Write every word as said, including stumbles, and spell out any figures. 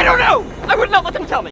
don't know! I would not let them tell me!